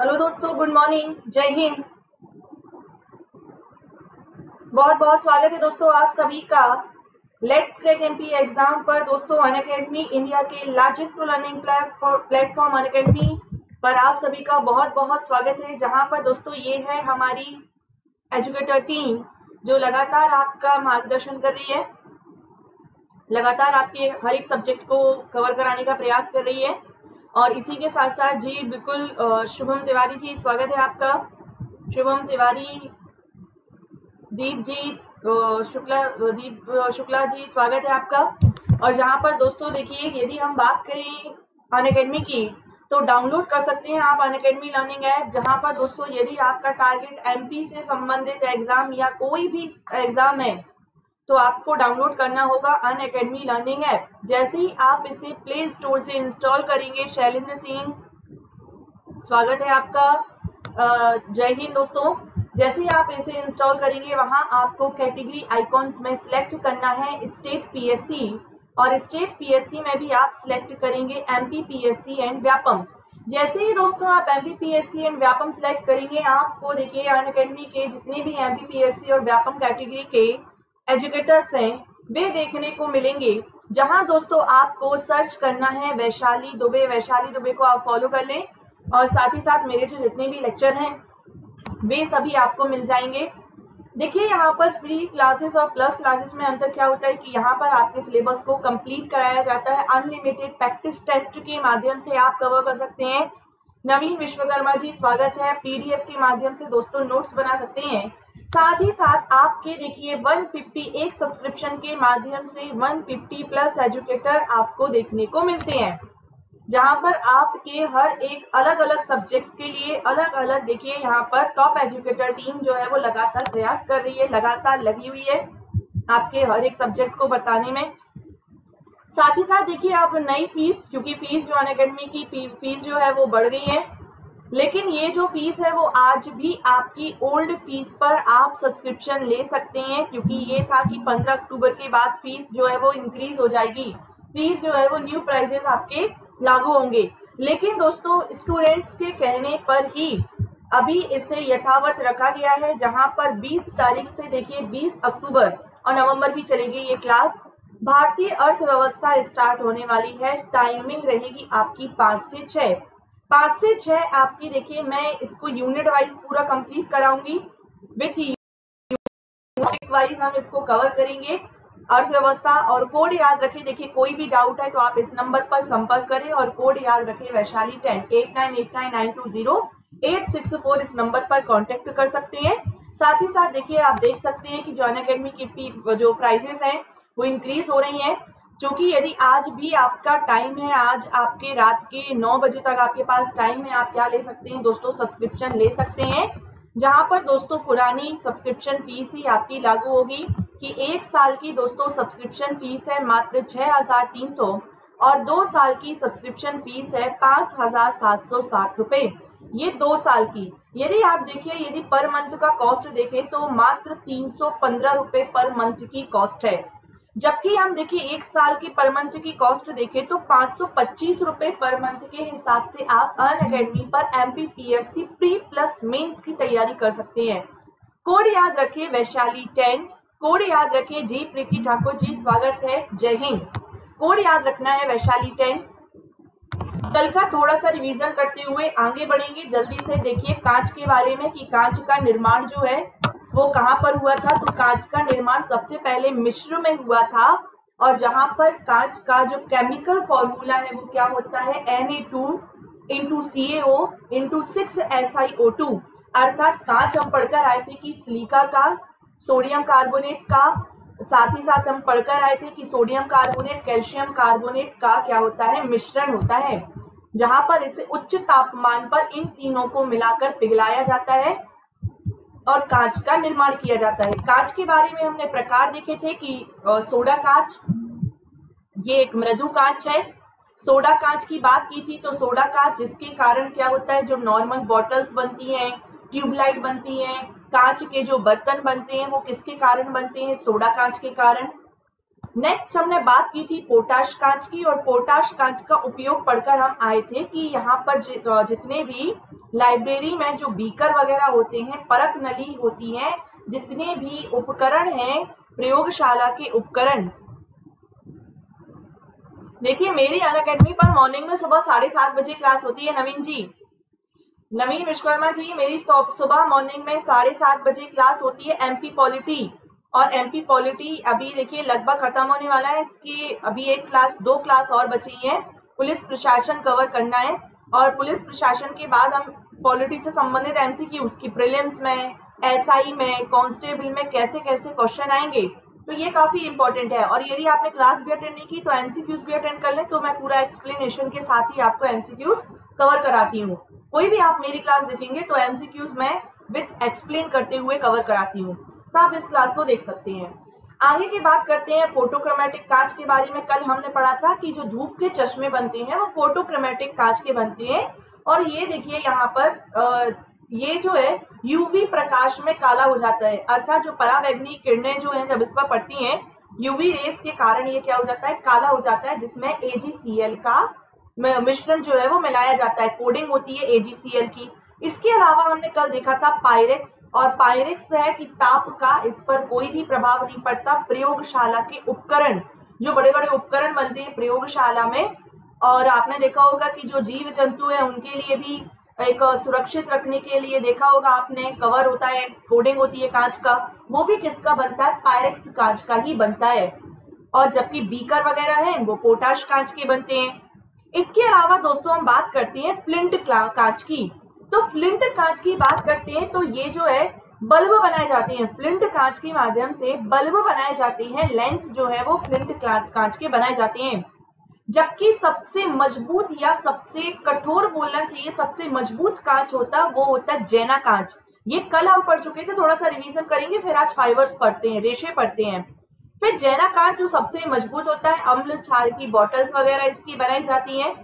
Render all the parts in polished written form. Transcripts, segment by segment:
Hello दोस्तों, good morning, जय हिंद। बहुत बहुत स्वागत है दोस्तों आप सभी का लेट्स क्रैक एमपी एग्जाम पर। दोस्तों अनअकैडमी इंडिया के लार्जेस्ट लर्निंग प्लेटफॉर्म अनअकैडमी पर आप सभी का बहुत बहुत स्वागत है, जहां पर दोस्तों ये है हमारी एजुकेटर टीम जो लगातार आपका मार्गदर्शन कर रही है, लगातार आपके हर एक सब्जेक्ट को कवर कराने का प्रयास कर रही है। और इसी के साथ साथ जी बिल्कुल शुभम तिवारी जी, स्वागत है आपका। शुभम तिवारी, दीप शुक्ला जी, स्वागत है आपका। और जहां पर दोस्तों देखिए, यदि हम बात करें अनअकैडमी की तो डाउनलोड कर सकते हैं आप अनअकैडमी लर्निंग ऐप, जहां पर दोस्तों यदि आपका टारगेट एमपी से संबंधित एग्जाम या कोई भी एग्जाम है तो आपको डाउनलोड करना होगा अनअकैडमी लर्निंग ऐप। जैसे ही आप इसे प्ले स्टोर से इंस्टॉल करेंगे, शैलेंद्र सिंह स्वागत है आपका, जय हिंद दोस्तों। जैसे ही आप इसे इंस्टॉल करेंगे, वहां आपको कैटेगरी आइकॉन्स में सिलेक्ट करना है स्टेट पीएससी, और स्टेट पीएससी में भी आप सिलेक्ट करेंगे एमपी पीएससी एंड व्यापम। जैसे ही दोस्तों आप MP PSC and Vyapam select करेंगे, आपको देखिए अनअकैडमी के जितने भी एमपी पीएससी और व्यापम कैटेगरी के एजुकेटर्स हैं वे देखने को मिलेंगे। जहां दोस्तों आपको सर्च करना है वैशाली दुबे, वैशाली दुबे को आप फॉलो कर लें, और साथ ही साथ मेरे जो जितने भी लेक्चर हैं वे सभी आपको मिल जाएंगे। देखिए यहाँ पर फ्री क्लासेस और प्लस क्लासेस में अंतर क्या होता है कि यहाँ पर आपके सिलेबस को कंप्लीट कराया जाता है, अनलिमिटेड प्रैक्टिस टेस्ट के माध्यम से आप कवर कर सकते हैं। नवीन विश्वकर्मा जी, स्वागत है। पीडीएफ के माध्यम से दोस्तों नोट्स बना सकते हैं। साथ ही साथ आपके देखिए 151 सब्सक्रिप्शन के माध्यम से 150 प्लस एजुकेटर आपको देखने को मिलते हैं, जहां पर आपके हर एक अलग अलग सब्जेक्ट के लिए अलग अलग देखिए यहाँ पर टॉप एजुकेटर टीम जो है वो लगातार प्रयास कर रही है, लगातार लगी हुई है आपके हर एक सब्जेक्ट को बताने में। साथ ही साथ देखिए आप नई फीस, क्योंकि फीस जो अनअकैडमी की फीस जो है वो बढ़ गई है, लेकिन ये जो फीस है वो आज भी आपकी ओल्ड फीस पर आप सब्सक्रिप्शन ले सकते हैं, क्योंकि ये था कि 15 अक्टूबर के बाद फीस जो है वो इंक्रीज हो जाएगी, फीस जो है वो न्यू प्राइसेस आपके लागू होंगे। लेकिन दोस्तों स्टूडेंट्स के कहने पर ही अभी इसे यथावत रखा गया है, जहां पर 20 तारीख से देखिए 20 अक्टूबर और नवंबर भी चलेगी ये क्लास। भारतीय अर्थव्यवस्था स्टार्ट होने वाली है, टाइमिंग रहेगी आपकी 5 से 6 आपकी। देखिए मैं इसको यूनिट वाइज पूरा कंप्लीट कराऊंगी, विथ यूनिट वाइज हम इसको कवर करेंगे अर्थव्यवस्था। और कोड याद रखें, देखिए कोई भी डाउट है तो आप इस नंबर पर संपर्क करें, और कोड याद रखें वैशाली 10 8989920864, इस नंबर पर कांटेक्ट कर सकते हैं। साथ ही साथ देखिए आप देख सकते हैं कि जो अनअकैडमी की जो प्राइसेस हैं वो इंक्रीज हो रही हैं, क्योंकि यदि आज भी आपका टाइम है, आज आपके रात के 9 बजे तक आपके पास टाइम है, आप क्या ले सकते हैं दोस्तों, सब्सक्रिप्शन ले सकते हैं। जहां पर दोस्तों पुरानी सब्सक्रिप्शन फीस ही आपकी लागू होगी कि 1 साल की दोस्तों सब्सक्रिप्शन फीस है मात्र 6,300, और 2 साल की सब्सक्रिप्शन फीस है 5,760 रुपए, ये 2 साल की। यदि आप देखिए, यदि पर मंथ का कॉस्ट देखें तो मात्र 315 रुपए पर मंथ की कॉस्ट है, जबकि हम देखिए 1 साल की पर मंथ की कॉस्ट देखें तो 525 रुपए पर मंथ के हिसाब से आप अनअकैडमी पर MP PSC pre plus mains की तैयारी कर सकते हैं। कोड याद रखिए वैशाली 10, कोड याद रखिए जी प्रीति ठाकुर जी, स्वागत है, जय हिंद। कोड याद रखना है वैशाली 10। कल का थोड़ा सा रिवीजन करते हुए आगे बढ़ेंगे जल्दी से। देखिए कांच के बारे में कि कांच का निर्माण जो है वो कहाँ पर हुआ था, तो कांच का निर्माण सबसे पहले मिस्र में हुआ था, और जहां पर कांच का जो केमिकल फॉर्मूला है वो क्या होता है, Na2 into CaO into 6SiO2, अर्थात कांच हम पढ़कर आए थे कि सिलिका का, सोडियम कार्बोनेट का, साथ ही साथ हम पढ़कर आए थे कि सोडियम कार्बोनेट कैल्शियम कार्बोनेट का क्या होता है, मिश्रण होता है, जहां पर इसे उच्च तापमान पर इन तीनों को मिलाकर पिघलाया जाता है और कांच का निर्माण किया जाता है। कांच के बारे में हमने प्रकार देखे थे कि सोडा कांच, ये एक मृदु कांच है। सोडा कांच की बात की थी तो सोडा कांच जिसके कारण क्या होता है, जो नॉर्मल बॉटल्स बनती हैं, ट्यूबलाइट बनती हैं, कांच के जो बर्तन बनते हैं वो किसके कारण बनते हैं, सोडा कांच के कारण। नेक्स्ट हमने बात की थी पोटाश कांच की, और पोटाश कांच का उपयोग पढ़कर हम आए थे कि यहाँ पर जितने भी लाइब्रेरी में जो बीकर वगैरह होते हैं, परख नली होती है, जितने भी उपकरण हैं, प्रयोगशाला के उपकरण, देखिए मेरी अनअकैडमी पर मॉर्निंग में सुबह 7:30 बजे क्लास होती है। नवीन विश्वकर्मा जी, मेरी सुबह मॉर्निंग में 7:30 बजे क्लास होती है एमपी पॉलिटी। और एमपी पॉलिटी अभी देखिए लगभग खत्म होने वाला है, इसकी अभी 2 क्लास और बची है। पुलिस प्रशासन कवर करना है, और पुलिस प्रशासन के बाद हम पॉलिटी से संबंधित एमसीक्यूज की प्रीलिम्स में, एसआई में, कांस्टेबल में कैसे कैसे क्वेश्चन आएंगे, तो ये काफी इंपॉर्टेंट है। और यदि आपने क्लास भी अटेंड नहीं की तो एमसीक्यूज भी अटेंड कर लें, तो मैं पूरा एक्सप्लेनेशन के साथ ही आपको एमसीक्यूज कवर कराती हूँ। कोई भी आप मेरी क्लास देखेंगे तो एमसीक्यूज मैं विद एक्सप्लेन करते हुए कवर कराती हूँ, तो आप इस क्लास को देख सकते हैं। आगे की बात करते हैं फोटोक्रोमेटिक कांच के बारे में। कल हमने पढ़ा था कि जो धूप के चश्मे बनते हैं वो फोटोक्रोमेटिक कांच के बनते हैं। और ये देखिए यहाँ पर ये जो है यूवी प्रकाश में काला हो जाता है, अर्थात जो परावैंगनी किरणें जो है जब इस पर पड़ती हैं यूवी रेस के कारण ये क्या हो जाता है, काला हो जाता है, जिसमें AgCl का मिश्रण जो है वो मिलाया जाता है, कोडिंग होती है AgCl की। इसके अलावा हमने कल देखा था पायरेक्स, और पायरेक्स है कि ताप का इस पर कोई भी प्रभाव नहीं पड़ता। प्रयोगशाला के उपकरण, जो बड़े बड़े उपकरण बनते हैं प्रयोगशाला में, और आपने देखा होगा कि जो जीव जंतु है उनके लिए भी एक सुरक्षित रखने के लिए देखा होगा आपने, कवर होता है, कोडिंग होती है कांच का, वो भी किसका बनता है, पायरेक्स कांच का ही बनता है। और जबकि बीकर वगैरह है वो पोटाश कांच के बनते हैं। इसके अलावा दोस्तों हम बात करते हैं फ्लिंट कांच की। तो फ्लिंट कांच की बात करते हैं तो ये जो है बल्ब बनाए जाते हैं, फ्लिंट कांच के माध्यम से बल्ब बनाए जाते हैं, लेंस जो है वो फ्लिंट कांच के बनाए जाते हैं। जबकि सबसे मजबूत या सबसे कठोर बोलना चाहिए, सबसे मजबूत कांच होता है वो होता है जैना कांच। ये कल हम पढ़ चुके थे, थोड़ा सा रिवीजन करेंगे, फिर आज फाइबर्स पढ़ते हैं, रेशे पढ़ते हैं। फिर जैना कांच जो सबसे मजबूत होता है, अम्ल क्षार की बॉटल्स वगैरह इसकी बनाई जाती हैं।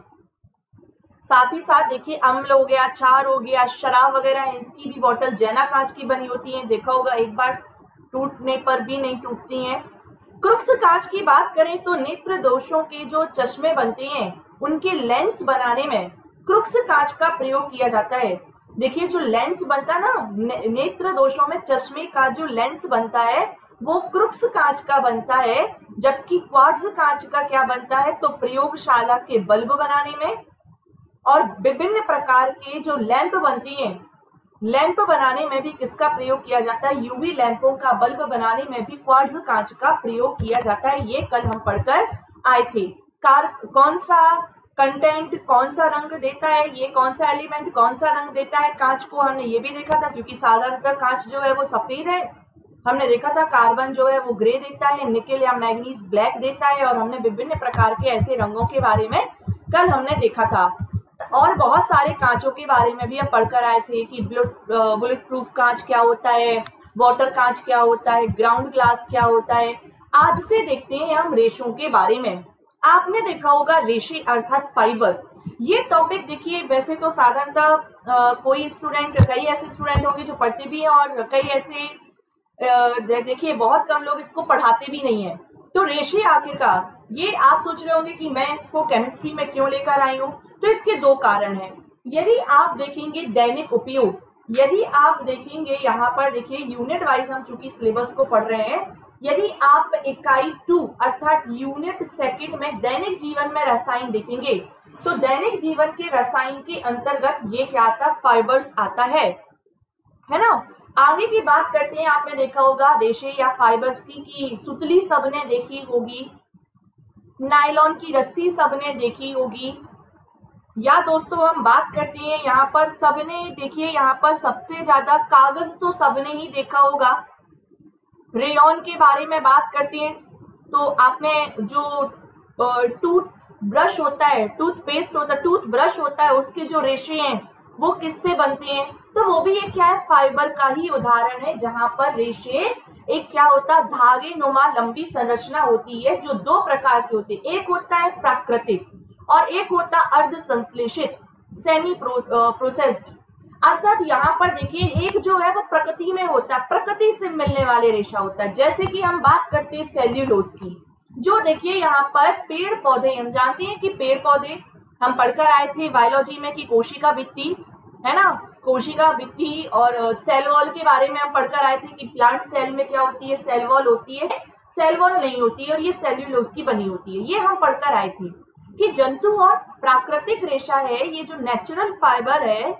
साथ ही साथ देखिए अम्ल हो गया, क्षार हो गया, शराब वगैरह है, इसकी भी बॉटल जैना कांच की बनी होती है। देखा होगा एक बार टूटने पर भी नहीं टूटती हैं। क्रुक्स कांच की बात करें तो नेत्र दोषों के जो चश्मे बनते हैं उनके लेंस बनाने में क्रुक्स कांच का प्रयोग किया जाता है। देखिए जो लेंस बनता है ना, नेत्र दोषों में चश्मे का जो लेंस बनता है वो क्रुक्स कांच का बनता है। जबकि क्वार्ट्ज कांच का क्या बनता है, तो प्रयोगशाला के बल्ब बनाने में, और विभिन्न प्रकार के जो लैंप बनती हैं, लैंप बनाने में भी किसका प्रयोग किया जाता है, यूवी लैंपों का बल्ब बनाने में भी क्वार्ट्ज कांच का प्रयोग किया जाता है। ये कल हम पढ़कर आए थे। कौन सा कंटेंट कौन सा रंग देता है, ये कौन सा एलिमेंट कौन सा रंग देता है कांच को, हमने ये भी देखा था। क्योंकि साधारणतः कांच जो है वो सफेद है, हमने देखा था कार्बन जो है वो ग्रे देता है, निकेल या मैग्नीज ब्लैक देता है, और हमने विभिन्न प्रकार के ऐसे रंगों के बारे में कल हमने देखा था। और बहुत सारे कांचों के बारे में भी हम पढ़कर आए थे कि बुलेट प्रूफ कांच क्या होता है, वाटर कांच क्या होता है, ग्राउंड ग्लास क्या होता है। आज से देखते हैं हम रेशों के बारे में। आपने देखा होगा रेशे अर्थात फाइबर, ये टॉपिक देखिए वैसे तो साधारणतः कोई स्टूडेंट, कई ऐसे स्टूडेंट होंगे जो पढ़ते भी हैं, और कई ऐसे देखिए बहुत कम लोग इसको पढ़ाते भी नहीं है। तो रेशे आखिरकार, ये आप सोच रहे होंगे कि मैं इसको केमिस्ट्री में क्यों लेकर आई हूँ, तो इसके 2 कारण हैं। यदि आप देखेंगे दैनिक उपयोग, यदि आप देखेंगे यहाँ पर देखिए यूनिट वाइज हम चूंकि सिलेबस को पढ़ रहे हैं, यदि आप इकाई 2 अर्थात यूनिट सेकंड में दैनिक जीवन में रसायन देखेंगे, तो दैनिक जीवन के रसायन के अंतर्गत ये क्या आता, फाइबर्स आता है ना। आगे की बात करते हैं। आपने देखा होगा रेशे या फाइबर्स की सुतली सबने देखी होगी, नायलॉन की रस्सी सबने देखी होगी, या दोस्तों हम बात करते हैं यहाँ पर सबने देखिए, यहाँ पर सबसे ज्यादा कागज तो सबने ही देखा होगा। रेयॉन के बारे में बात करते हैं तो आपने जो टूथ ब्रश होता है, टूथपेस्ट होता है, टूथ ब्रश होता है, उसके जो रेशे हैं वो किससे बनते हैं, तो वो भी एक क्या है, फाइबर का ही उदाहरण है। जहां पर रेशे एक क्या होता है, धागे नुमा लंबी संरचना होती है, जो 2 प्रकार की होती है। एक होता है प्राकृतिक और एक होता अर्ध संश्लेषित, सेमी प्रोसेस्ड। अर्थात यहाँ पर देखिए एक जो है वो प्रकृति में होता है, प्रकृति से मिलने वाले रेशा होता है। जैसे कि हम बात करते हैं सेल्यूलोज की, जो देखिए यहाँ पर पेड़ पौधे, हम जानते हैं कि पेड़ पौधे हम पढ़कर आए थे बायोलॉजी में कि कोशिका भित्ति है ना, कोशिका भित्ति और सेल वॉल के बारे में हम पढ़कर आए थे कि प्लांट सेल में क्या होती है, सेल वॉल होती है, सेल वॉल नहीं होती है और ये सेल्यूलोज की बनी होती है। ये हम पढ़कर आए थे कि जंतु और प्राकृतिक रेशा है, ये जो नेचुरल फाइबर है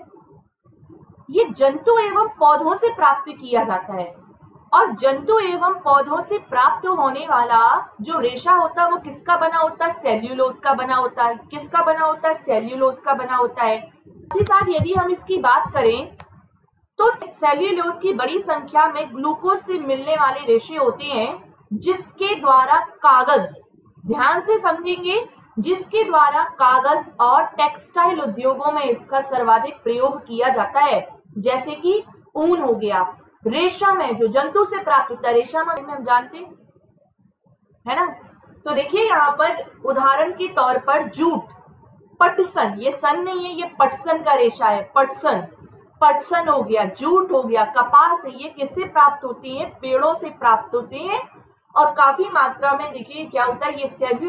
ये जंतु एवं पौधों से प्राप्त किया जाता है। और जंतु एवं पौधों से प्राप्त होने वाला जो रेशा होता है वो किसका बना होता है, सेल्यूलोज का बना होता है। किसका बना होता है, सेल्यूलोज का बना होता है। साथ ही साथ यदि हम इसकी बात करें तो सेल्यूलोज की बड़ी संख्या में ग्लूकोज से मिलने वाले रेशे होते हैं जिसके द्वारा कागज, ध्यान से समझेंगे, जिसके द्वारा कागज और टेक्सटाइल उद्योगों में इसका सर्वाधिक प्रयोग किया जाता है। जैसे कि ऊन हो गया, रेशम है जो जंतु से प्राप्त होता है, रेशम हम जानते हैं है ना। तो देखिए यहाँ पर उदाहरण के तौर पर जूट, पटसन, ये सन नहीं है, ये पटसन का रेशा है, पटसन, पटसन हो गया, जूट हो गया, कपास है, ये किससे प्राप्त होती है, पेड़ों से प्राप्त होते हैं। और काफी मात्रा में देखिए क्या होता है, ये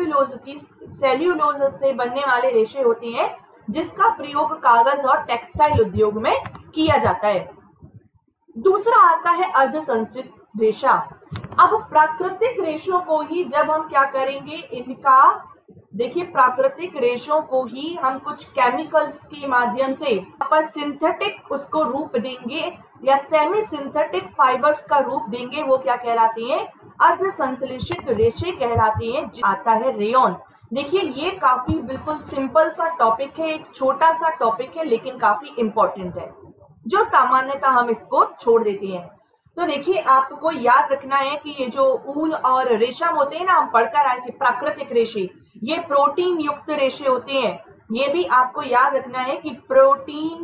सेल्यूलोज से बनने वाले रेशे होते हैं जिसका प्रयोग कागज और टेक्सटाइल उद्योग में किया जाता है। दूसरा आता है अर्धसंस्कृत रेशा। अब प्राकृतिक रेशों को ही जब हम क्या करेंगे, इनका देखिए प्राकृतिक रेशों को ही हम कुछ केमिकल्स के माध्यम से पर सिंथेटिक उसको रूप देंगे या सेमी सिंथेटिक फाइबर्स का रूप देंगे, वो क्या कहलाते हैं, अर्धसंश्लेषित रेशे कहलाते हैं। आता है रेयॉन। देखिए ये काफी बिल्कुल सिंपल सा टॉपिक है, एक छोटा सा टॉपिक है लेकिन काफी इंपॉर्टेंट है जो सामान्यतः हम इसको छोड़ देते हैं। तो देखिए आपको याद रखना है कि ये जो ऊन और रेशम होते हैं ना, हम पढ़कर आए थे प्राकृतिक रेशे, ये प्रोटीन युक्त रेशे होते हैं। ये भी आपको याद रखना है कि प्रोटीन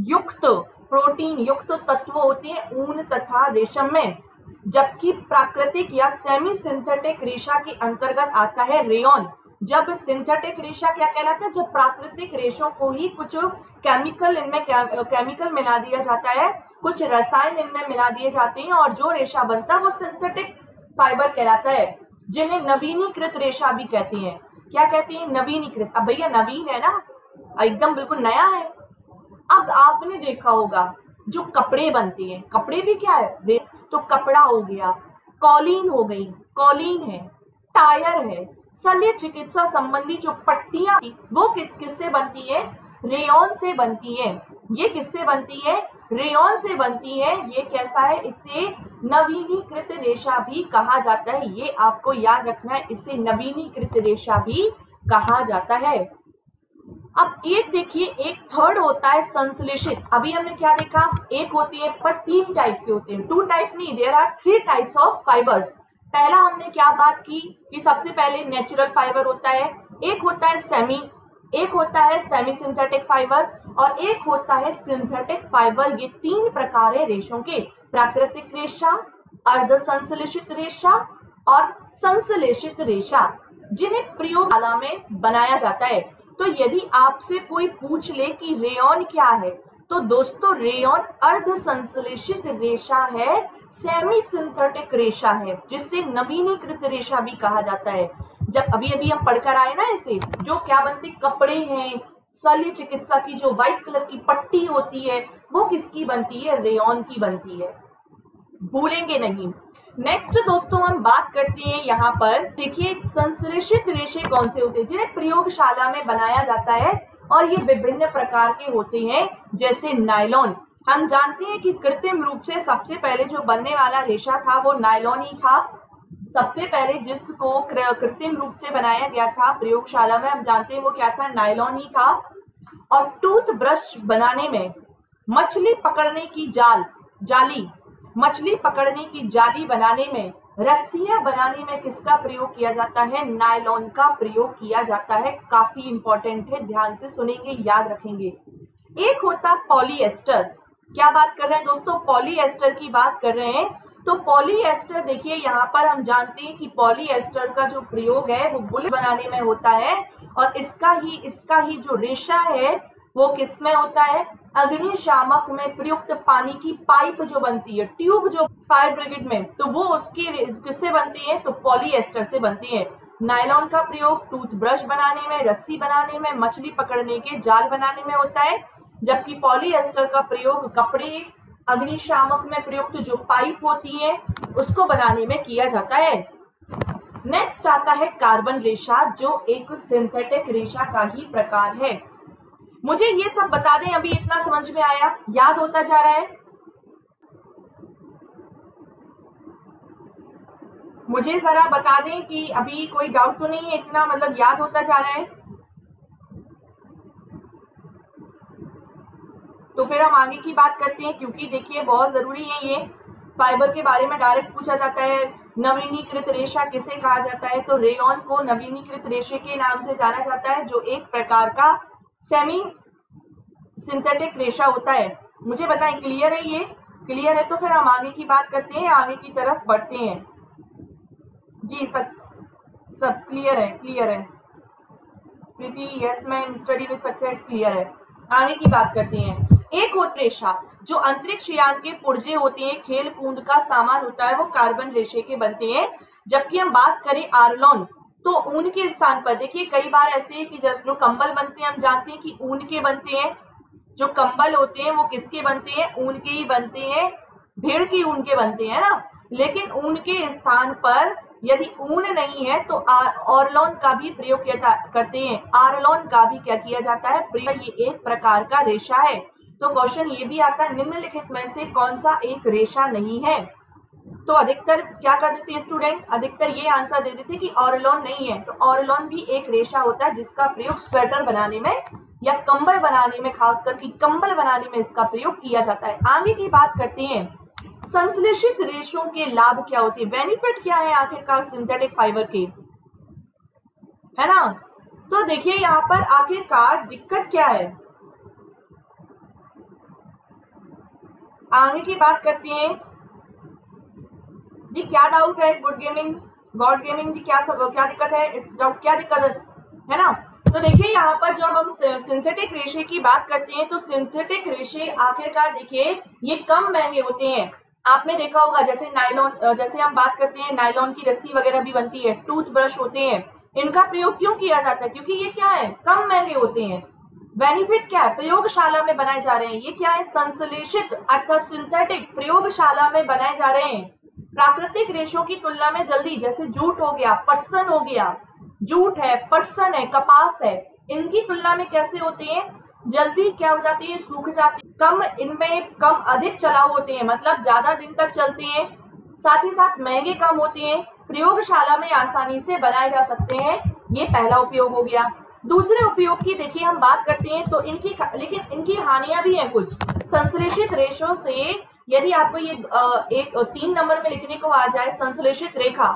युक्त तत्व होते हैं ऊन तथा रेशम में, जबकि प्राकृतिक या सेमी सिंथेटिक रेशा के अंतर्गत आता है रेयॉन। जब सिंथेटिक रेशा क्या कहलाता है, जब प्राकृतिक रेशों को ही कुछ केमिकल मिला दिया जाता है, कुछ रसायन इनमें मिला दिए जाते हैं और जो रेशा बनता है वो सिंथेटिक फाइबर कहलाता है, जिन्हें नवीनीकृत रेशा भी कहते हैं। क्या कहते हैं, नवीनीकृत। अब भैया नवीन है ना, एकदम बिल्कुल नया है। अब आपने देखा होगा जो कपड़े बनते हैं, कपड़े भी क्या है, तो कपड़ा हो गया, कॉलीन हो गई, कॉलीन है, टायर है, शल्य चिकित्सा संबंधी जो पट्टियां वो किससे बनती है, रेयॉन से बनती है। ये किससे बनती है, रेयॉन से बनती है। ये कैसा है, इसे नवीनीकृत रेशा भी कहा जाता है। ये आपको याद रखना है, इसे नवीनीकृत रेशा भी कहा जाता है। अब एक देखिए, एक थर्ड होता है संश्लेषित। अभी हमने क्या देखा, एक होती है पर 3 टाइप के होते हैं, 2 टाइप नहीं, there are 3 types of fibres. पहला हमने क्या बात की कि सबसे पहले नेचुरल फाइबर होता है, एक होता है सेमी सिंथेटिक फाइबर और एक होता है सिंथेटिक फाइबर। ये 3 प्रकार है रेशों के, प्राकृतिक रेशा, अर्धसंश्लेषित रेशा और संश्लेषित रेशा, जिन्हें प्रयोगशाला में बनाया जाता है। तो यदि आपसे कोई पूछ ले कि रेयॉन क्या है, तो दोस्तों रेयॉन अर्धसंश्लेषित रेशा है, सेमी सिंथेटिक रेशा है, जिससे नवीनीकृत रेशा भी कहा जाता है। जब अभी हम पढ़कर आए ना, इसे जो क्या बनते, कपड़े हैं, शल्य चिकित्सा की जो व्हाइट कलर की पट्टी होती है वो किसकी बनती है, रेयॉन की बनती है, भूलेंगे नहीं। नेक्स्ट दोस्तों हम बात करते हैं यहाँ पर, देखिए संश्लेषित रेशे कौन से होते हैं, जिन्हें प्रयोगशाला में बनाया जाता है और ये विभिन्न प्रकार के होते हैं। जैसे नायलॉन, हम जानते हैं कि कृत्रिम रूप से सबसे पहले जो बनने वाला रेशा था वो नायलॉन ही था। सबसे पहले जिसको कृत्रिम रूप से बनाया गया था प्रयोगशाला में, हम जानते हैं वो क्या था, नायलॉन ही था। और टूथ ब्रश बनाने में, मछली पकड़ने की जाली बनाने में, रस्सियां बनाने में किसका प्रयोग किया जाता है, नायलॉन का प्रयोग किया जाता है। काफी इंपॉर्टेंट है, ध्यान से सुनेंगे, याद रखेंगे। एक होता पॉलीएस्टर, क्या बात कर रहे हैं दोस्तों, पॉलीएस्टर की बात कर रहे हैं। तो पॉलीएस्टर देखिए यहाँ पर हम जानते हैं कि पॉलीएस्टर का जो प्रयोग है वो बुल बनाने में होता है और इसका ही जो रेशा है वो किसमें होता है, अग्निशामक में प्रयुक्त पानी की पाइप जो बनती है, ट्यूब जो फायर ब्रिगेड में, तो वो उसकी किससे बनती है, तो पॉलीएस्टर से बनती है। नायलॉन का प्रयोग टूथब्रश बनाने में, रस्सी बनाने में, मछली पकड़ने के जाल बनाने में होता है, जबकि पॉलीएस्टर का प्रयोग कपड़े, अग्निशामक में प्रयुक्त जो पाइप होती है उसको बनाने में किया जाता है। नेक्स्ट आता है कार्बन रेशा, जो एक सिंथेटिक रेशा का ही प्रकार है। मुझे ये सब बता दें, अभी इतना समझ में आया, याद होता जा रहा है? मुझे जरा बता दें कि अभी कोई डाउट तो नहीं है, इतना मतलब याद होता जा रहा है? तो फिर हम आगे की बात करते हैं, क्योंकि देखिए बहुत जरूरी है ये। फाइबर के बारे में डायरेक्ट पूछा जाता है। नवीनीकृत रेशा किसे कहा जाता है? तो रेयॉन को नवीनीकृत रेशे के नाम से जाना जाता है, जो एक प्रकार का सेमी सिंथेटिक रेशा होता है। मुझे बताएं, क्लियर है? ये क्लियर है तो फिर हम आगे की बात करते हैं, आगे की तरफ बढ़ते हैं। जी सब क्लियर है? क्लियर है Preeti? Yes ma'am, study with success clear है। आगे की बात करते हैं। एक होता रेशा जो अंतरिक्ष यान के पुर्जे होते हैं, खेल कूद का सामान होता है, वो कार्बन रेशे के बनते हैं। जबकि हम बात करें आर्लोन, तो ऊन के स्थान पर देखिए कई बार ऐसे है कि जो कंबल बनते हैं, हम जानते हैं कि ऊन के बनते हैं। जो कंबल होते हैं वो किसके बनते हैं? ऊन के ही बनते हैं, भेड़ की ऊन के बनते हैं ना। लेकिन ऊन के स्थान पर यदि ऊन नहीं है तो ऑर्लोन का भी प्रयोग करते हैं। आर्लोन का भी क्या किया जाता है? प्रयोग। ये एक प्रकार का रेशा है। तो क्वेश्चन ये भी आता है, निम्नलिखित में से कौन सा एक रेशा नहीं है? तो अधिकतर क्या कर देते हैं स्टूडेंट? अधिकतर ये आंसर दे देते कि ऑर्लोन नहीं है। तो ऑर्लोन भी एक रेशा होता है जिसका प्रयोग स्वेटर बनाने में या कंबल बनाने में, खासकर कि कंबल बनाने में इसका प्रयोग किया जाता है। आगे की बात करते हैं, संश्लेषित रेशों के लाभ क्या होते हैं? बेनिफिट क्या है आखिरकार सिंथेटिक फाइबर के, है ना? तो देखिए यहाँ पर आखिरकार दिक्कत क्या है, आगे की बात करते हैं। जी क्या डाउट है? Good gaming, god gaming ji, क्या दिक्कत है? इट्स डाउट, क्या दिक्कत है ना? तो देखिए यहाँ पर जब हम सिंथेटिक रेशे की बात करते हैं, तो सिंथेटिक रेशे आखिरकार देखिए ये कम महंगे होते हैं। आपने देखा होगा जैसे नायलॉन, जैसे हम बात करते हैं नायलॉन की रस्सी वगैरह भी बनती है, टूथब्रश होते हैं, इनका प्रयोग क्यों किया जाता है? क्योंकि ये क्या है? कम महंगे होते हैं। बेनिफिट क्या है? प्रयोगशाला में बनाए जा रहे हैं। ये क्या है? संश्लेषित अर्थात सिंथेटिक, प्रयोगशाला में बनाए जा रहे हैं। प्राकृतिक रेशों की तुलना में जल्दी, जैसे जूट हो गया, पटसन हो गया, जूट है, पटसन है, कपास है, इनकी तुलना में कैसे होते हैं? जल्दी क्या हो जाती है? सूख जाती है। कम, इनमें कम अधिक चलाऊ होते हैं, मतलब ज्यादा दिन तक चलते हैं। साथ ही साथ महंगे कम होते हैं, प्रयोगशाला में आसानी से बनाए जा सकते हैं। ये पहला उपयोग हो गया। दूसरे उपयोग की देखिए हम बात करते हैं तो लेकिन इनकी हानियां भी हैं कुछ। संश्लेषित रेशों से यदि आपको ये एक 3 नंबर में लिखने को आ जाए संश्लेषित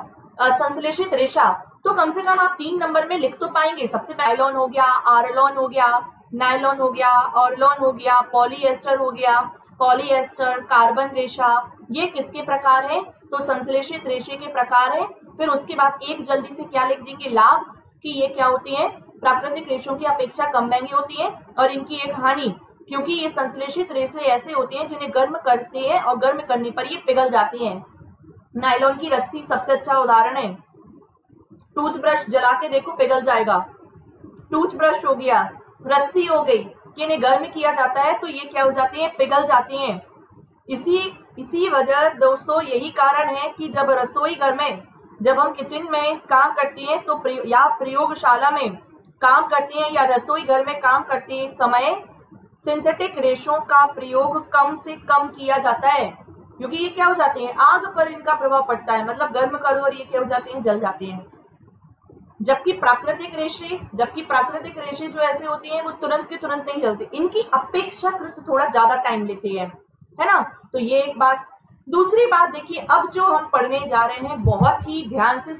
रेशा, तो कम से कम आप 3 नंबर में लिख तो पाएंगे। सबसे नायलॉन हो गया, आर्लोन हो गया, नायलॉन हो गया, ऑर्लोन हो गया, पॉलीएस्टर हो गया, पॉलीएस्टर, कार्बन रेशा, ये किसके प्रकार है? तो संश्लेषित रेशे के प्रकार है। फिर उसके बाद एक जल्दी से क्या लिख देंगे? लाभ, कि ये क्या होती है? प्राकृतिक रेशों की अपेक्षा कम महंगी होती है। और इनकी एक हानि, क्योंकि ये संश्लेषित रेशे ऐसे होते हैं जिन्हें गर्म करते हैं और गर्म करने पर ये पिघल जाती हैं। नायलॉन की रस्सी सबसे अच्छा उदाहरण है। टूथब्रश जला के देखो, पिघल जाएगा। टूथब्रश हो गया, रस्सी हो गई, कि इन्हें गर्म किया जाता है तो ये क्या हो जाती है? पिघल जाती हैं। इसी वजह दोस्तों, यही कारण है कि जब रसोई घर में, जब हम किचन में काम करते हैं तो या प्रयोगशाला में काम करते हैं या रसोई घर में काम करते समय सिंथेटिक रेशों का प्रयोग कम से कम किया जाता है, क्योंकि ये क्या हो जाते हैं? आग पर इनका प्रभाव पड़ता है, मतलब गर्म करो और ये क्या हो जाते हैं? जल जाते हैं। जबकि प्राकृतिक रेशे जो ऐसे होते हैं वो तुरंत के तुरंत नहीं जलते, इनकी अपेक्षाकृत थोड़ा ज्यादा टाइम लेते हैं, है ना? तो ये एक बात। दूसरी बात देखिए, अब जो हम पढ़ने जा रहे हैं बहुत ही ध्यान से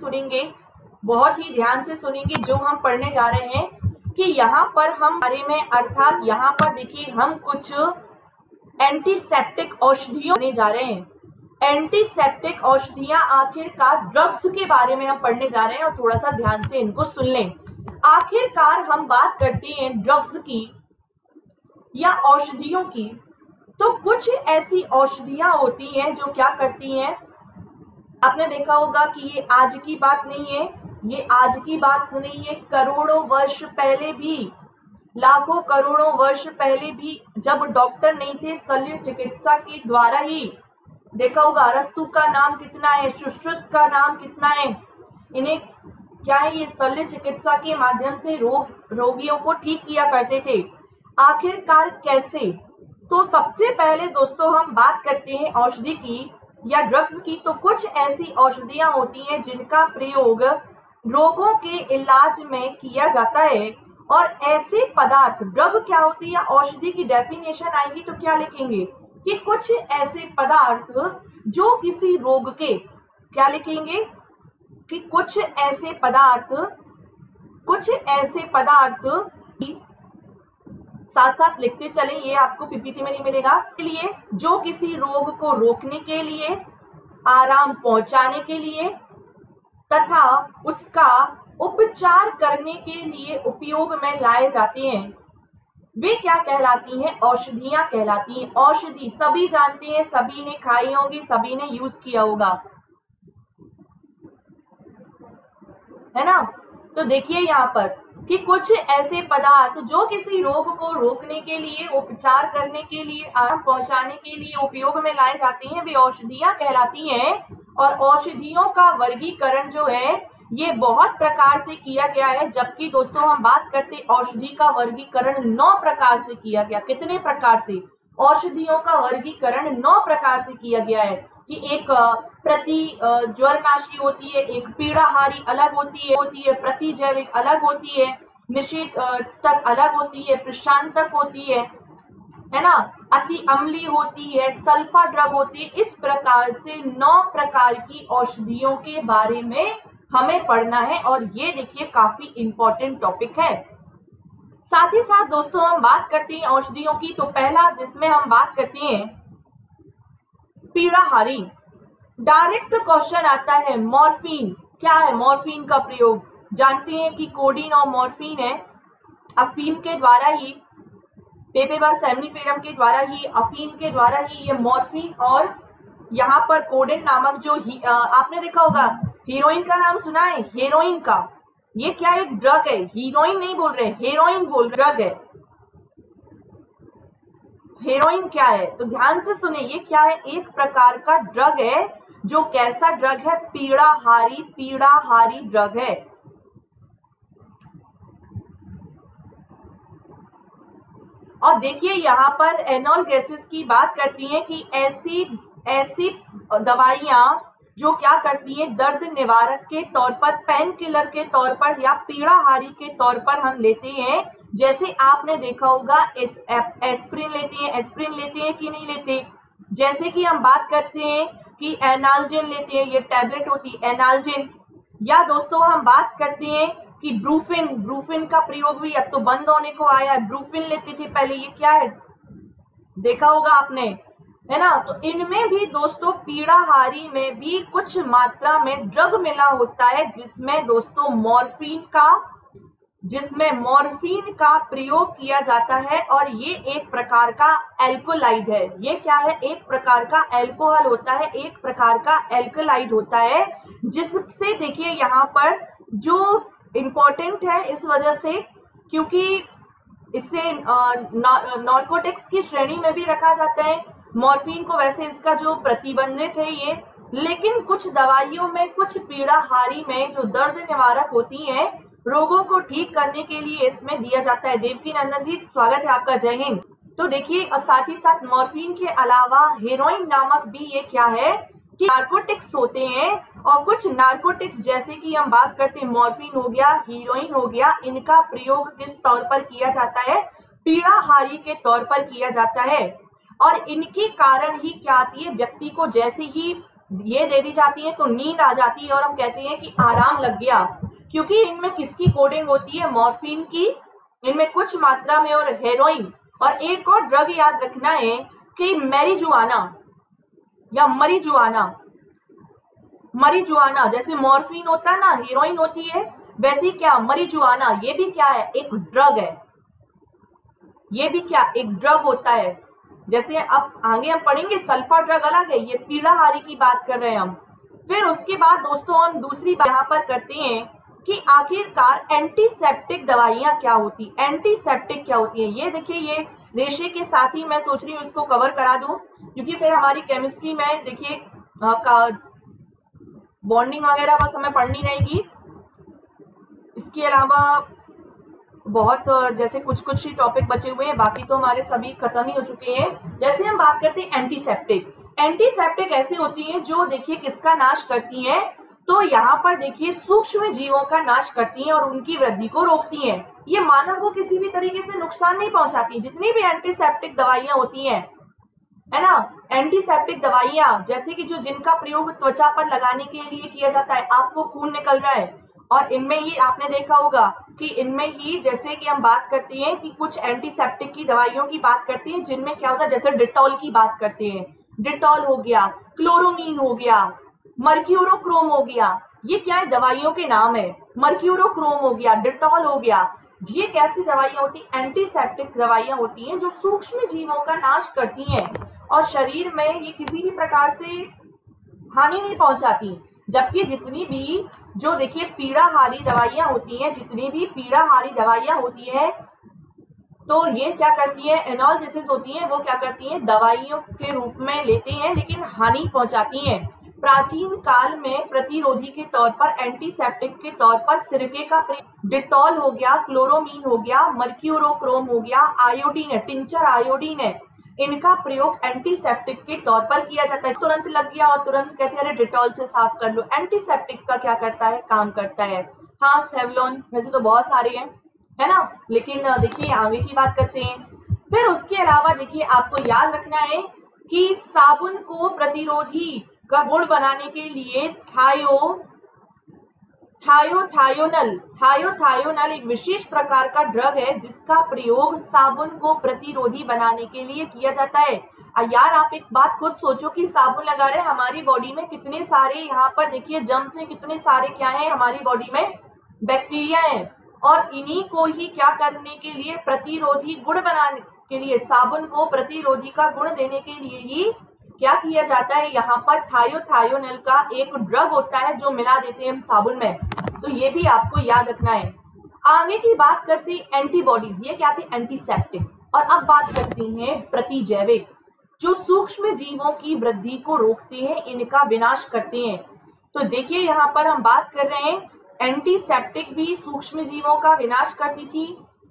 सुनेंगे जो हम पढ़ने जा रहे हैं, कि यहाँ पर हम बारे में, अर्थात यहाँ पर देखिए हम कुछ एंटीसेप्टिक औषधियों पढ़ने जा रहे हैं। एंटीसेप्टिक औषधियां आखिरकार ड्रग्स के बारे में हम पढ़ने जा रहे हैं, और थोड़ा सा ध्यान से इनको सुन लें। आखिरकार हम बात करते हैं ड्रग्स की या औषधियों की, तो कुछ ऐसी औषधियां होती हैं जो क्या करती हैं। आपने देखा होगा कि ये आज की बात नहीं है, ये आज की बात नहीं है, करोड़ों वर्ष पहले भी, लाखों करोड़ों वर्ष पहले भी जब डॉक्टर नहीं थे, शल्य चिकित्सा के द्वारा ही, देखा होगा अरस्तु का नाम कितना है, सुश्रुत का नाम कितना है, इन्हें क्या है, ये शल्य चिकित्सा के माध्यम से रोगियों को ठीक किया करते थे। आखिरकार कैसे? तो सबसे पहले दोस्तों हम बात करते हैं औषधि की या ड्रग्स की। तो कुछ ऐसी औषधियां होती हैं जिनका प्रयोग रोगों के इलाज में किया जाता है, और ऐसे पदार्थ, ड्रग क्या होती है, औषधि की डेफिनेशन आएगी तो क्या लिखेंगे कि कुछ ऐसे पदार्थ जो किसी रोग के, क्या लिखेंगे कि कुछ ऐसे पदार्थ साथ साथ लिखते चले, ये आपको पीपीटी में नहीं मिलेगा, के लिए जो किसी रोग को रोकने के लिए, आराम पहुंचाने के लिए तथा उसका उपचार करने के लिए उपयोग में लाए जाते हैं, वे क्या कहलाती हैं? औषधियां कहलाती हैं। औषधि सभी जानते हैं, सभी ने खाई होगी, सभी ने यूज किया होगा, है ना। तो देखिए यहाँ पर कि कुछ ऐसे पदार्थ जो किसी रोग को रोकने के लिए, उपचार करने के लिए, आराम पहुंचाने के लिए उपयोग में लाए जाते हैं, वे औषधियां कहलाती हैं। और औषधियों का वर्गीकरण जो है ये बहुत प्रकार से किया गया है, जबकि दोस्तों हम बात करते औषधि का वर्गीकरण 9 प्रकार से किया गया। कितने प्रकार से? औषधियों का वर्गीकरण 9 प्रकार से किया गया है कि एक प्रति ज्वरनाशी होती है, एक पीड़ाहारी अलग होती है, प्रतिजैविक अलग होती है, निषेधक अलग होती है, प्रशांतक होती है ना, अति अम्ली होती है, सल्फा ड्रग होती है। इस प्रकार से 9 प्रकार की औषधियों के बारे में हमें पढ़ना है, और ये देखिए काफी इंपॉर्टेंट टॉपिक है। साथ ही साथ दोस्तों हम बात करते हैं औषधियों की, तो पहला जिसमें हम बात करते हैं पीड़ाहारी। डायरेक्ट क्वेश्चन आता है, मॉर्फिन क्या है? मॉर्फिन का प्रयोग जानते हैं कि कोडीन और मॉर्फिन है। अफीम के द्वारा ही, पेपेवर सेमनीफेरम के द्वारा ही, अफीम के द्वारा ही ये मॉर्फिन और यहाँ पर कोडेन नामक जो आपने देखा होगा, हीरोइन का नाम सुना है, हेरोइन का, ये क्या है? ड्रग है। हीरोइन नहीं बोल रहे, हेरोइन बोल रहे, ड्रग है। हेरोइन क्या है? तो ध्यान से सुने, ये क्या है? एक प्रकार का ड्रग है। जो कैसा ड्रग है? पीड़ाहारी ड्रग है। और देखिए यहाँ पर एनाल्जेसिस की बात करती हैं कि ऐसी दवाइयां जो क्या करती हैं, दर्द निवारक के तौर पर, पेन किलर के तौर पर या पीड़ाहारी के तौर पर हम लेते हैं। जैसे आपने देखा होगा एस्प्रिन लेते हैं कि नहीं लेते। जैसे कि हम बात करते हैं कि एनाल्जिन लेते हैं, ये टैबलेट होती है एनाल्जिन। या दोस्तों हम बात करते हैं कि ब्रूफिन का प्रयोग भी अब तो बंद होने को आया है। ब्रूफिन लेते थे पहले, ये क्या है देखा होगा आपने, है ना। तो इनमें भी दोस्तों पीड़ाहारी में भी कुछ मात्रा में ड्रग मिला होता है, जिसमें दोस्तों मॉर्फिन का प्रयोग किया जाता है। और ये एक प्रकार का एल्कोलाइड है। ये क्या है? एक प्रकार का एल्कोहल होता है, एक प्रकार का एल्कोलाइड होता है, जिससे देखिए यहाँ पर जो इम्पोर्टेंट है इस वजह से क्योंकि इससे नार्कोटिक्स की श्रेणी में भी रखा जाता है। मॉर्फिन को वैसे इसका जो प्रतिबंधित है ये, लेकिन कुछ दवाइयों में, कुछ पीड़ाहारी में जो दर्द निवारक होती हैं, रोगों को ठीक करने के लिए इसमें दिया जाता है। देवकी नंदन जी स्वागत है आपका, जय हिंद। तो देखिए साथ ही साथ मॉर्फिन के अलावा हेरोइन नामक भी ये क्या है कि नार्कोटिक्स होते हैं। और कुछ नार्कोटिक्स जैसे कि हम बात करते हैं मॉर्फिन हो गया, हीरोइन हो गया, इनका प्रयोग किस तौर पर किया जाता है? पीड़ाहारी के तौर पर किया जाता है। और इनके कारण ही क्या आती है, व्यक्ति को जैसे ही ये दे दी जाती है तो नींद आ जाती है और हम कहते हैं कि आराम लग गया, क्योंकि इनमें किसकी कोडिंग होती है? मॉर्फिन की, इनमें कुछ मात्रा में, और हेरोइन। और एक और ड्रग याद रखना है कि मैरिजुआना या मरीजुआना, जैसे मॉर्फिन होता है ना, हीरोइन होती है, वैसे क्या मरीजुआना, ये भी क्या है? एक ड्रग है। ये भी क्या? एक ड्रग होता है। जैसे अब आगे हम पढ़ेंगे सल्फा ड्रग अलग है, ये पीड़ाहारी की बात कर रहे हैं हम। फिर उसके बाद दोस्तों हम दूसरी बात यहाँ पर करते हैं कि आखिरकार एंटीसेप्टिक दवाइयां क्या होती, एंटीसेप्टिक क्या होती है। ये देखिए, ये रेशे के साथ ही मैं सोच रही हूँ इसको कवर करा दूं, क्योंकि फिर हमारी केमिस्ट्री में देखिए बॉन्डिंग वगैरह बस हमें पढ़नी रहेगी। इसके अलावा बहुत जैसे कुछ कुछ ही टॉपिक बचे हुए हैं, बाकी तो हमारे सभी खत्म ही हो चुके हैं। जैसे हम बात करते हैं एंटीसेप्टिक, एंटीसेप्टिक ऐसी होती है जो देखिए किसका नाश करती है, तो यहाँ पर देखिए सूक्ष्म जीवों का नाश करती हैं और उनकी वृद्धि को रोकती हैं। ये मानव को किसी भी तरीके से नुकसान नहीं पहुंचाती। जितनी भी एंटीसेप्टिक दवाइयां होती हैं, है ना, एंटीसेप्टिक दवाइयां जैसे कि जो जिनका प्रयोग त्वचा पर लगाने के लिए किया जाता है, आपको खून निकल रहा है और इनमें ही आपने देखा होगा कि इनमें ही जैसे कि हम बात करते हैं कि कुछ एंटीसेप्टिक की दवाइयों की बात करते हैं जिनमें क्या होता है, जैसे डिटॉल की बात करते हैं, डिटॉल हो गया, क्लोरोमीन हो गया, मर्क्यूरोक्रोम हो गया, ये क्या है, दवाइयों के नाम है। मर्क्यूरोक्रोम हो गया, डिटॉल हो गया, ये कैसी दवाइयां होती, एंटीसेप्टिक दवाइयां होती हैं जो सूक्ष्म जीवों का नाश करती हैं और शरीर में ये किसी भी प्रकार से हानि नहीं पहुंचाती। जबकि जितनी भी जो देखिए पीड़ाहारी दवाइयां होती हैं, जितनी भी पीड़ाहारी दवाइयां होती हैं, तो ये क्या करती है, एनाल्जेसिस होती हैं, वो क्या करती हैं, दवाइयों के रूप में लेते हैं लेकिन हानि पहुंचाती हैं। प्राचीन काल में प्रतिरोधी के तौर पर, एंटीसेप्टिक के तौर पर सिरके का प्रयोग, डिटॉल हो गया, क्लोरोमीन हो गया, मर्क्यूरोक्रोम हो गया, आयोडीन है, टिंचर आयोडीन है, इनका प्रयोग एंटीसेप्टिक के तौर पर किया जाता है। तुरंत लग गया और तुरंत कहते हैं अरे डिटॉल से साफ कर लो। एंटीसेप्टिक का क्या करता है, काम करता है। हाँ, सेवलॉन, वैसे तो बहुत सारे हैं, है ना, लेकिन देखिए आगे की बात करते हैं। फिर उसके अलावा देखिए आपको याद रखना है कि साबुन को प्रतिरोधी का गुण बनाने के लिए थायोथायोनल एक विशेष प्रकार का ड्रग है जिसका प्रयोग साबुन को प्रतिरोधी बनाने के लिए किया जाता है। यार आप एक बात खुद सोचो कि साबुन लगा रहे हैं, हमारी बॉडी में कितने सारे यहाँ पर देखिए जर्म्स हैं, कितने सारे क्या है हमारी बॉडी में, बैक्टीरिया है, और इन्हीं को ही क्या करने के लिए, प्रतिरोधी गुण बनाने के लिए, साबुन को प्रतिरोधी का गुण देने के लिए ही क्या किया जाता है, यहाँ पर थायोथायोनल का एक ड्रग होता है जो मिला देते हैं हम साबुन में। तो ये भी आपको याद रखना है। आगे की बात करते हैं एंटीबॉडीज, ये क्या थी, एंटीसेप्टिक। और अब बात करती हैं प्रतिजैविक, जो सूक्ष्म जीवों की वृद्धि को रोकते हैं, इनका विनाश करते हैं। तो देखिए यहाँ पर हम बात कर रहे हैं एंटीसेप्टिक भी सूक्ष्म जीवों का विनाश करती थी।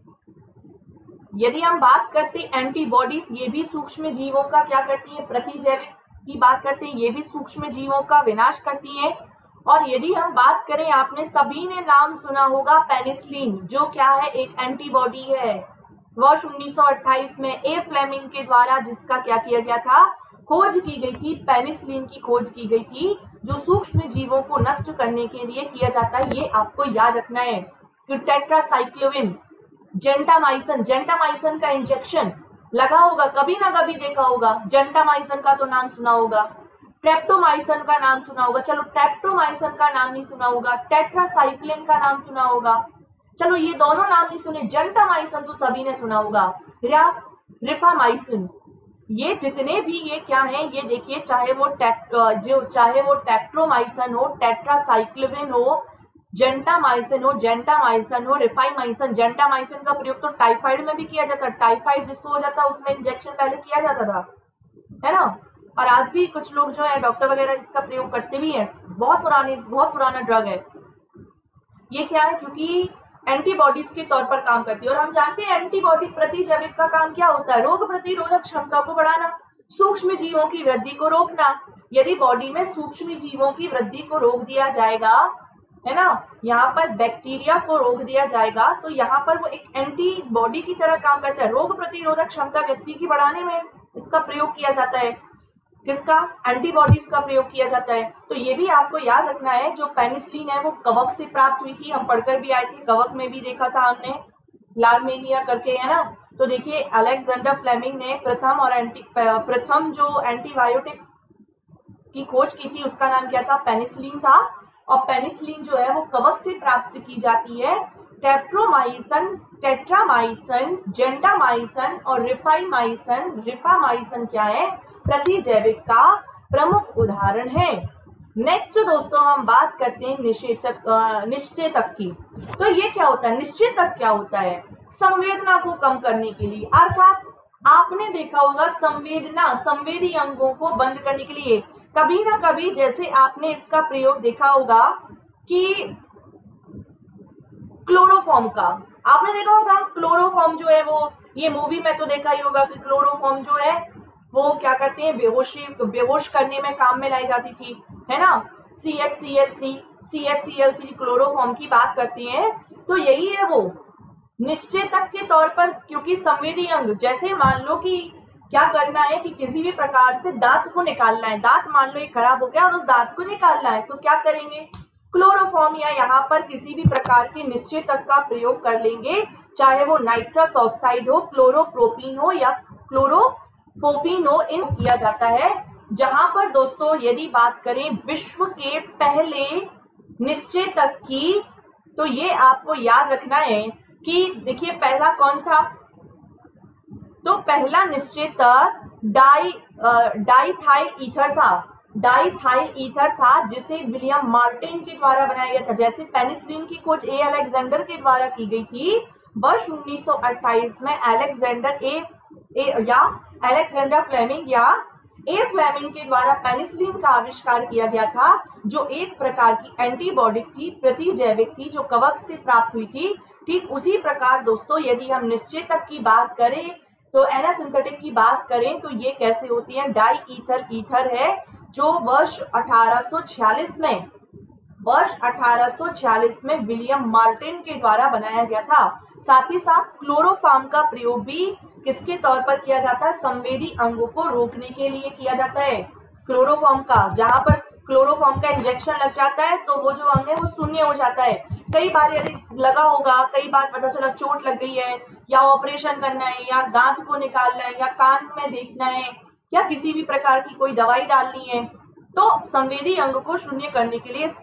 यदि हम बात करते एंटीबॉडीज, ये भी सूक्ष्म जीवों का क्या करती है, प्रतिजैविक की बात करते हैं, ये भी सूक्ष्म जीवों का विनाश करती है। और यदि हम बात करें, आपने सभी ने नाम सुना होगा पेनिसिलिन, जो क्या है, एक एंटीबॉडी है। वर्ष 1928 में ए फ्लेमिंग के द्वारा जिसका क्या किया गया था, खोज की गई थी, पेनिसिलिन की खोज की गई थी, जो सूक्ष्म जीवों को नष्ट करने के लिए किया जाता है। ये आपको याद रखना है कि टेट्रासाइक्लोविन, जेंटामाइसिन का इंजेक्शन लगा होगा, कभी ना कभी देखा होगा। जेंटामाइसिन का तो नाम सुना होगा, ट्रेप्टोमाइसिन का नाम सुना होगा, चलो ट्रेप्टोमाइसिन का नाम नहीं सुना होगा, टेट्रासाइक्लिन का नाम सुना होगा, चलो ये दोनों नाम नहीं सुने, जेंटामाइसिन तो सभी ने सुना होगा, या रिफामाइसिन। ये जितने भी ये क्या है, ये देखिए चाहे वो टेट्रोमाइसिन हो, टेट्रासाइक्लिन हो, जेंटामाइसिन हो, रिफामाइसिन। जेंटामाइसिन का प्रयोग तो टाइफाइड में भी किया जाता है, टाइफाइड जिसको हो जाता है उसमें इंजेक्शन पहले किया जाता था, है ना। और आज भी कुछ लोग जो है डॉक्टर वगैरह इसका प्रयोग करते भी हैं। बहुत पुराना ड्रग है ये। क्या है, क्योंकि एंटीबॉडीज के तौर पर काम करती है। और हम जानते हैं एंटीबॉडी प्रतिजैविक का काम क्या होता है, रोग प्रतिरोधक क्षमता को बढ़ाना, सूक्ष्म जीवों की वृद्धि को रोकना। यदि बॉडी में सूक्ष्म जीवों की वृद्धि को रोक दिया जाएगा, है ना, यहाँ पर बैक्टीरिया को रोक दिया जाएगा, तो यहाँ पर वो एक एंटीबॉडी की तरह काम करता है। रोग प्रतिरोधक क्षमता व्यक्ति की बढ़ाने में इसका प्रयोग किया जाता है। किसका, एंटीबॉडीज का प्रयोग किया जाता है। तो ये भी आपको याद रखना है। जो पेनिसिलिन है वो कवक से प्राप्त हुई थी, हम पढ़कर भी आए थे, कवक में भी देखा था हमने, लार्मेनिया करके, है ना। तो देखिए अलेक्जेंडर फ्लेमिंग ने प्रथम जो एंटीबायोटिक की खोज की थी उसका नाम क्या था, पेनिसिलिन था। और पेनिसिलिन जो है वो कवक से प्राप्त की जाती है। टेट्रामाइसिन, जेंटामाइसिन और रिफामाइसिन क्या है, प्रतिजैविक का प्रमुख उदाहरण है। नेक्स्ट दोस्तों हम बात करते हैं निश्चेतक की। तो ये क्या होता है, निश्चेतक क्या होता है? संवेदना को कम करने के लिए, अर्थात आपने देखा होगा संवेदी अंगों को बंद करने के लिए कभी ना कभी, जैसे आपने इसका प्रयोग देखा होगा कि क्लोरोफॉर्म का, आपने देखा होगा क्लोरोफॉर्म जो है वो, ये मूवी में तो देखा ही होगा कि क्लोरोफॉर्म जो है वो क्या करते हैं, बेहोश करने में काम में लाई जाती थी, है ना। CHCl3 CHCl3 क्लोरोफॉर्म की बात करते हैं। तो यही है वो निश्चेतक के तौर पर, क्योंकि संवेदी अंग, जैसे मान लो कि क्या करना है कि किसी भी प्रकार से दांत को निकालना है, दांत मान लो ये खराब हो गया और उस दांत को निकालना है, तो क्या करेंगे, क्लोरोफॉर्म या यहाँ पर किसी भी प्रकार के निश्चेतक का प्रयोग कर लेंगे, चाहे वो नाइट्रस ऑक्साइड हो, क्लोरोप्रोपीन हो या क्लोरोफोपीन हो, इन किया जाता है। जहां पर दोस्तों यदि बात करें विश्व के पहले निश्चेतक की, तो ये आपको याद रखना है कि देखिए पहला कौन था, तो पहला निश्चेतक डाइथाइल ईथर था, डाइथाइल ईथर था, जिसे विलियम मार्टिन के द्वारा बनाया गया था। जैसे पेनिसिलिन की खोज ए अलेक्जेंडर के द्वारा की गई थी वर्ष 1928 में, अलेक्जेंडर फ्लेमिंग या ए फ्लेमिंग के द्वारा पेनिसिलिन का आविष्कार किया गया था, जो एक प्रकार की एंटीबॉडी थी, प्रतिजैविक थी, जो कवक से प्राप्त हुई थी। ठीक उसी प्रकार दोस्तों यदि हम निश्चेतक की बात करें, तो एनासिंथेटिक की बात करें, तो ये कैसे होती है, डाई ईथल ईथर है, जो वर्ष 1846 में विलियम मार्टिन के द्वारा बनाया गया था। साथ ही साथ क्लोरोफॉर्म का प्रयोग भी किसके तौर पर किया जाता है, संवेदी अंगों को रोकने के लिए किया जाता है। क्लोरोफॉर्म का, जहां पर क्लोरोफॉर्म का इंजेक्शन लग जाता है तो वो जो अंग है वो शून्य हो जाता है। कई बार यदि लगा होगा, कई बार पता चला चोट लग गई है, या ऑपरेशन करना है, या दांत को निकालना है, या कान में देखना है, या किसी भी प्रकार की कोई दवाई डालनी है, तो संवेदी अंग को शून्य करने के लिए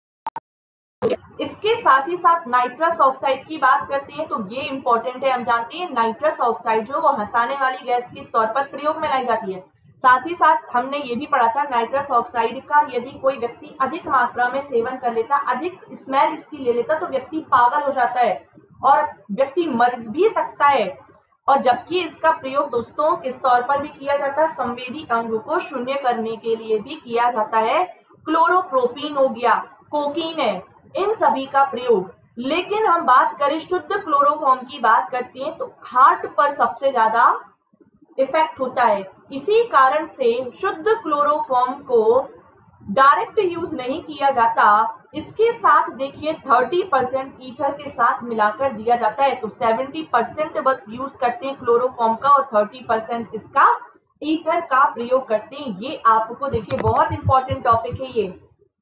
इसके साथ ही साथ नाइट्रस ऑक्साइड की बात करते हैं, तो ये इंपॉर्टेंट है। हम जानते हैं नाइट्रस ऑक्साइड जो वो हंसाने वाली गैस के तौर पर प्रयोग में लाई जाती है। साथ ही साथ हमने ये भी पढ़ा था नाइट्रस ऑक्साइड का यदि कोई व्यक्ति अधिक मात्रा में सेवन कर लेता, अधिक स्मेल इसकी ले लेता, तो व्यक्ति पागल हो जाता है और व्यक्ति मर भी सकता है। और जबकि इसका प्रयोग दोस्तों किस तौर पर भी किया जाता है, संवेदी अंग को शून्य करने के लिए भी किया जाता है। क्लोरोप्रोपीन हो गया, कोकीन है, इन सभी का प्रयोग। लेकिन हम बात करें शुद्ध क्लोरोफॉर्म की बात करते हैं, तो हार्ट पर सबसे ज्यादा इफेक्ट होता है। इसी कारण से शुद्ध क्लोरोफॉर्म को डायरेक्ट यूज नहीं किया जाता, इसके साथ देखिए 30% ईथर के साथ मिलाकर दिया जाता है। तो 70% बस यूज करते हैं क्लोरोफॉर्म का और 30% इसका ईथर का प्रयोग करते हैं। ये आपको देखिए बहुत इंपॉर्टेंट टॉपिक है ये।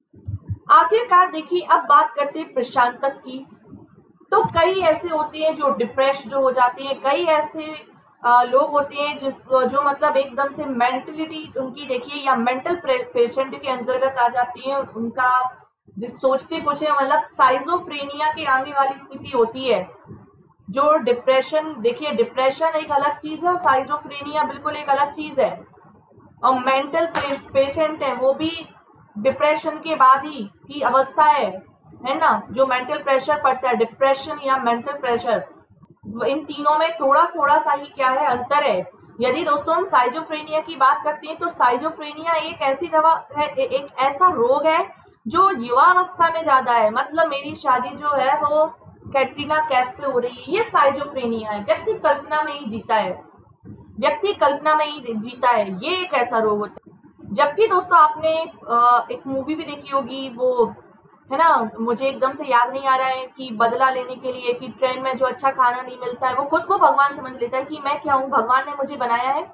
आखिरकार देखिए अब बात करते हैं प्रशांतक की। तो कई ऐसे होते हैं जो डिप्रेस्ड हो जाते हैं, कई ऐसे लोग होते हैं जो मतलब एकदम से मेंटलिटी उनकी देखिए या मेंटल पेशेंट के अंतर्गत आ जाती है, उनका सोचते कुछ है, मतलब साइजोफ्रेनिया के आगे वाली स्थिति होती है। जो डिप्रेशन, देखिए डिप्रेशन एक अलग चीज है और साइजोफ्रेनिया बिल्कुल एक अलग चीज है। और मेंटल पेशेंट है वो भी डिप्रेशन के बाद ही की अवस्था है ना, जो मेंटल प्रेशर पड़ता है, डिप्रेशन या मेंटल प्रेशर, इन तीनों में थोड़ा सा ही क्या है, अंतर है। यदि दोस्तों हम साइजोफ्रेनिया की बात करते हैं, तो साइजोफ्रेनिया एक ऐसी दवा है, एक ऐसा रोग है जो युवावस्था में ज्यादा है। मतलब मेरी शादी जो है वो कैटरीना कैफ से हो रही है, ये साइजोफ्रेनिया है। व्यक्ति कल्पना में ही जीता है, व्यक्ति कल्पना में ही जीता है, ये एक ऐसा रोग होता है। जबकि दोस्तों आपने एक मूवी भी देखी होगी, वो है ना, मुझे एकदम से याद नहीं आ रहा है, कि बदला लेने के लिए कि ट्रेन में जो अच्छा खाना नहीं मिलता है, वो खुद को भगवान समझ लेता है कि मैं क्या हूँ, भगवान ने मुझे बनाया है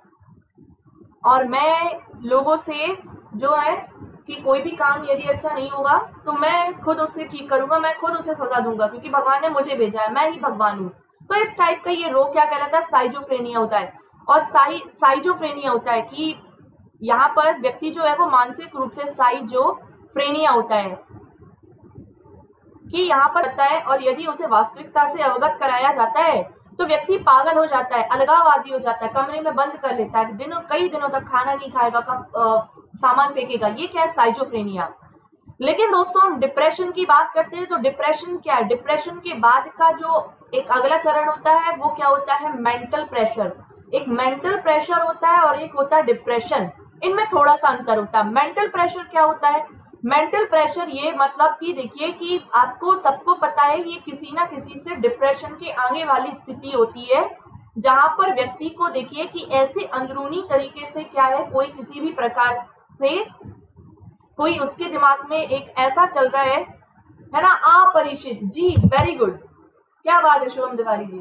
और मैं लोगों से जो है कि कोई भी काम यदि अच्छा नहीं होगा तो मैं खुद उसे ठीक करूंगा, मैं खुद उसे सजा दूंगा, क्योंकि भगवान ने मुझे भेजा है, मैं ही भगवान हूँ। तो इस टाइप का ये रोग क्या कहलाता है, साइजोफ्रेनिया होता है। और साइजोफ्रेनिया होता है कि यहाँ पर व्यक्ति जो है वो मानसिक रूप से साइजोफ्रेनिया होता है कि यहाँ पर रहता है, और यदि उसे वास्तविकता से अवगत कराया जाता है तो व्यक्ति पागल हो जाता है, अलगाववादी हो जाता है, कमरे में बंद कर लेता है, कई दिनों तक खाना नहीं खाएगा, सामान फेंकेगा। ये क्या है, साइजोफ्रेनिया। लेकिन दोस्तों हम डिप्रेशन की बात करते हैं तो डिप्रेशन क्या है? डिप्रेशन के बाद का जो एक अगला चरण होता है वो क्या होता है? Mental pressure. एक मेंटल प्रेशर होता है और एक होता है डिप्रेशन। इनमें थोड़ा सा अंतर होता है। मेंटल प्रेशर क्या होता है? मेंटल प्रेशर ये मतलब कि देखिए कि आपको सबको पता है ये किसी ना किसी से डिप्रेशन के आगे वाली स्थिति होती है जहां पर व्यक्ति को देखिए कि ऐसे अंदरूनी तरीके से क्या है, कोई किसी भी प्रकार से कोई उसके दिमाग में एक ऐसा चल रहा है ना, अपरिचित। जी वेरी गुड, क्या बात है शुभम तिवारी जी,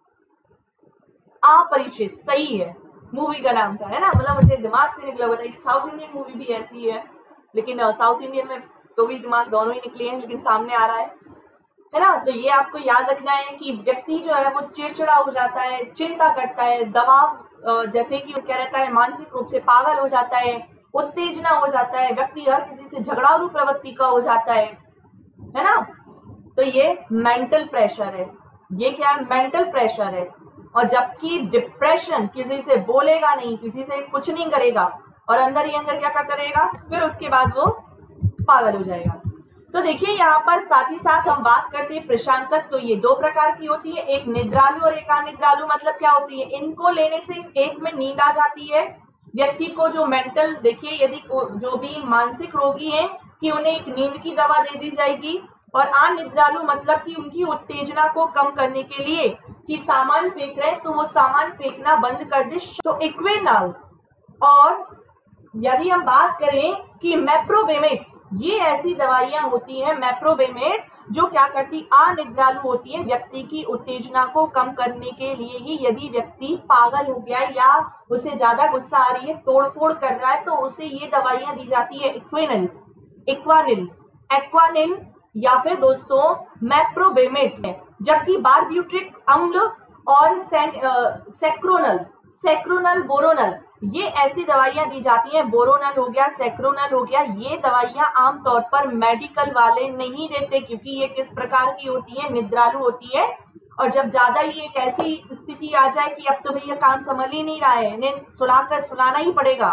अपरिचित सही है, मूवी का नाम था, है ना, मतलब मुझे दिमाग से निकला हुआ था। एक साउथ इंडियन मूवी भी ऐसी है, लेकिन साउथ इंडियन में तो भी दिमाग दोनों ही निकले हैं, लेकिन सामने आ रहा है ना। तो ये आपको याद रखना है कि व्यक्ति जो है वो चिड़चिड़ा हो जाता है, चिंता करता है, दबाव, जैसे कि वो क्या रहता है, मानसिक रूप से पागल हो जाता है, उत्तेजना हो जाता है, व्यक्ति हर किसी से झगड़ालू प्रवृत्ति का हो जाता है ना। तो ये मेंटल प्रेशर है। ये क्या है? मेंटल प्रेशर है। और जबकि डिप्रेशन किसी से बोलेगा नहीं, किसी से कुछ नहीं करेगा और अंदर ही अंदर क्या करता रहेगा, फिर उसके बाद वो पागल हो जाएगा। तो देखिए यहाँ पर साथ ही साथ हम बात करते हैं प्रशांतक। तो ये दो प्रकार की होती है, एक निद्रालु और एक अनिद्रालु। मतलब क्या होती है? इनको लेने से एक में नींद आ जाती है व्यक्ति को। जो मेंटल, देखिए यदि जो भी मानसिक रोगी हैं कि उन्हें एक नींद की दवा दे दी जाएगी। और अनिद्रालु मतलब कि उनकी उत्तेजना को कम करने के लिए कि सामान फेंक रहे हैं तो वो सामान फेंकना बंद कर दे। तो इक्वेनाल। और यदि हम बात करें कि मेप्रोबेमेट, ये ऐसी दवाइयां होती हैं मेप्रोबेमेट जो क्या करती, अनिद्रालु होती है, व्यक्ति की उत्तेजना को कम करने के लिए ही। यदि व्यक्ति पागल हो गया है या उसे ज्यादा गुस्सा आ रही है, तोड़फोड़ कर रहा है, तो उसे ये दवाइयां दी जाती है, इक्वेनिल, इक्वानिल, एक्वानिल या फिर दोस्तों मेप्रोबेमेट है। जबकि बारब्यूटिक अम्ल और सेक्रोनल, सेक्रोनल, बोरोनल, ये ऐसी दवाइयां दी जाती हैं। बोरोनल हो गया, सेक्रोनल हो गया, ये दवाइयां आमतौर पर मेडिकल वाले नहीं देते, क्योंकि ये किस प्रकार की होती है, निद्रालु होती है। और जब ज्यादा ही एक ऐसी स्थिति आ जाए कि अब तो भैया काम संभल ही नहीं रहा है, इन्हें सुलाना ही पड़ेगा,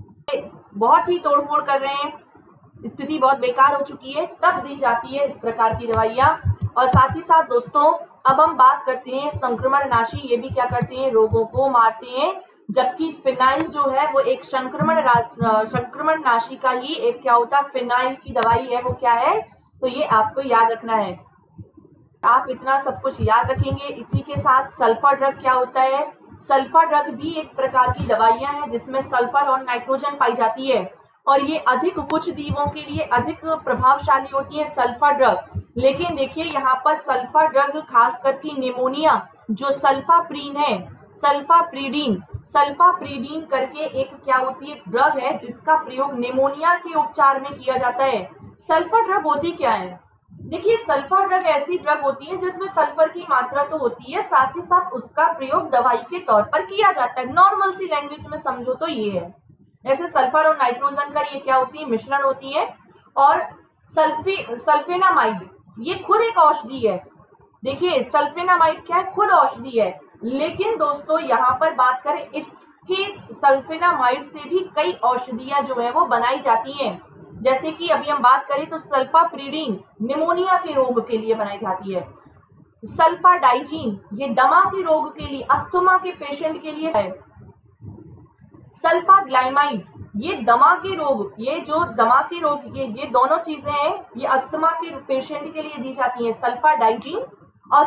बहुत ही तोड़फोड़ कर रहे हैं, स्थिति बहुत बेकार हो चुकी है, तब दी जाती है इस प्रकार की दवाइयां। और साथ ही साथ दोस्तों अब हम बात करते हैं संक्रमण नाशी। ये भी क्या करते हैं, रोगों को मारते हैं। जबकि फिनाइल जो है वो एक संक्रमण नाशी का ही एक क्या होता है, फिनाइल की दवाई है, वो क्या है, तो ये आपको याद रखना है। आप इतना सब कुछ याद रखेंगे। इसी के साथ सल्फर ड्रग क्या होता है, सल्फर ड्रग भी एक प्रकार की दवाइयां हैं जिसमें सल्फर और नाइट्रोजन पाई जाती है और ये अधिक कुछ दीवों के लिए अधिक प्रभावशाली होती है सल्फर ड्रग। लेकिन देखिए यहाँ पर सल्फर ड्रग खास करके निमोनिया, जो सल्फाप्रीन है, सल्फाप्रीडीन करके एक क्या होती है, ड्रग है जिसका प्रयोग निमोनिया के उपचार में किया जाता है। सल्फर ड्रग होती क्या है, देखिए सल्फर ड्रग ऐसी ड्रग होती है जिसमें सल्फर की मात्रा तो होती है, साथ ही साथ उसका प्रयोग दवाई के तौर पर किया जाता है। नॉर्मल सी लैंग्वेज में समझो तो ये है। जैसे सल्फर और नाइट्रोजन का ये क्या होती है, मिश्रण होती है। और सल्फेनामाइड ये खुद एक औषधि है। देखिए सल्फेनामाइड क्या है, खुद औषधि है। लेकिन दोस्तों यहाँ पर बात करें, इसके सल्फेनामाइड से भी कई औषधियां जो है वो बनाई जाती हैं। जैसे कि अभी हम बात करें तो सल्फाप्रीडीन निमोनिया के रोग के लिए बनाई जाती है। सल्फाडाइजीन ये दमा के रोग के लिए, अस्थमा के पेशेंट के लिए है। सल्फाग्लाइमाइड ये दमा के रोग, ये जो दमा के रोग, ये दोनों चीजें हैं, ये अस्थमा के पेशेंट के लिए दी जाती है, सल्फाडाइजीन और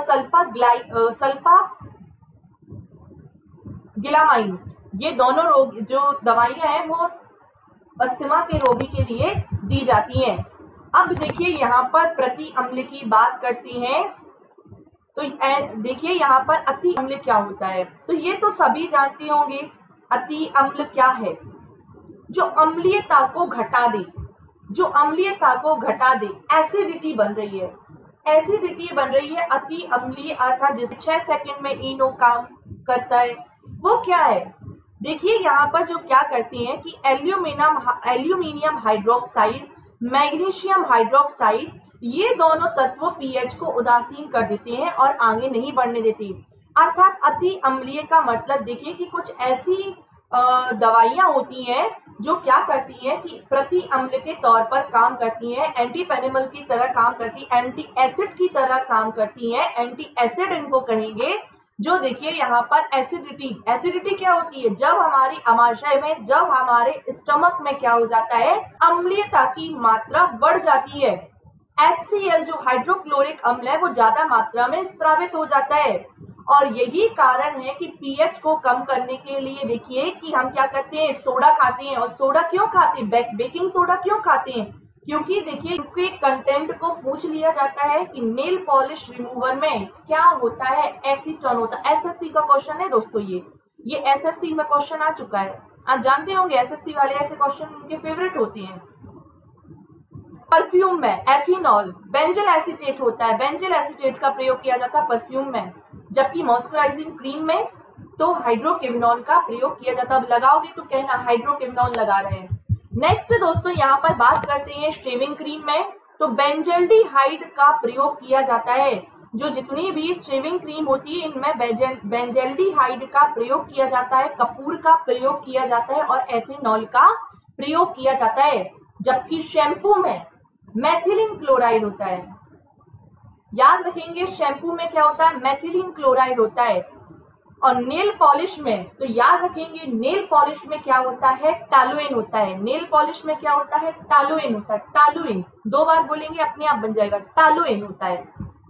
सल्फागिलामाइन। ये दोनों रोग जो दवाइयां हैं वो अस्थमा के रोगी के लिए दी जाती हैं। अब देखिए यहाँ पर प्रति अम्ल की बात करती हैं। तो देखिए यहाँ पर अति अम्ल क्या होता है, तो ये तो सभी जानते होंगे। अति अम्ल क्या है, जो अम्लीयता को घटा दे, जो अम्लीयता को घटा दे, एसिडिटी बन रही है, एसिडिटी बन रही है, अति अम्लीय अर्थात जिसे 6 सेकंड में इनो काम करता है, वो क्या है। देखिए यहाँ पर जो क्या करती हैं कि एल्यूमिनियम हाइड्रोक्साइड, मैग्नीशियम हाइड्रोक्साइड, ये दोनों तत्व पीएच को उदासीन कर देते हैं और आगे नहीं बढ़ने देते। अर्थात अति अम्लीय का मतलब देखिए कि कुछ ऐसी दवाइयां होती हैं जो क्या करती है कि प्रति अम्ल के तौर पर काम करती है, एंटी पेनिमल की तरह काम करती है, एंटी एसिड की तरह काम करती है, एंटी एसिड इनको कहेंगे। जो देखिए यहाँ पर एसिडिटी क्या होती है, जब हमारी आमाशय में, जब हमारे स्टमक में क्या हो जाता है, अम्लीयता की मात्रा बढ़ जाती है। HCl जो हाइड्रोक्लोरिक अम्ल है वो ज्यादा मात्रा में स्रावित हो जाता है और यही कारण है कि पीएच को कम करने के लिए देखिए कि हम क्या करते हैं, सोडा खाते हैं। और सोडा क्यों खाते हैं, बेकिंग सोडा क्यों खाते हैं, क्योंकि देखिए इनके कंटेंट को पूछ लिया जाता है कि नेल पॉलिश रिमूवर में क्या होता है, एसीटोन होता है। एसएससी का क्वेश्चन है दोस्तों, ये एसएससी में क्वेश्चन आ चुका है, आप जानते होंगे एसएससी वाले ऐसे क्वेश्चन उनके फेवरेट होते हैं। परफ्यूम में एथिनॉल बेंजल एसीटेट होता है, बेंजल एसीटेट का प्रयोग किया जाता है परफ्यूम में, जबकि मॉइस्चराइजिंग क्रीम में तो हाइड्रोक्विनोन का प्रयोग किया जाता है। अब लगाओगे तो कहना हाइड्रोक्विनोन लगा रहे हैं। नेक्स्ट दोस्तों यहाँ पर बात करते हैं शेविंग क्रीम में, तो बेंजल्डिहाइड का प्रयोग किया जाता है। जो जितनी भी शेविंग क्रीम होती है इनमें बेंजल्डिहाइड का प्रयोग किया जाता है, कपूर का प्रयोग किया जाता है और एथिनॉल का प्रयोग किया जाता है। जबकि शैम्पू में मेथिलीन क्लोराइड होता है, याद रखेंगे शैम्पू में क्या होता है, मेथिलीन क्लोराइड होता है। और नेल पॉलिश में तो याद रखेंगे नेल पॉलिश में क्या होता है, टॉलुइन होता है। नेल पॉलिश में क्या होता है, टॉलुइन होता है। टॉलुइन 2 बार बोलेंगे अपने आप बन जाएगा, टॉलुइन होता है।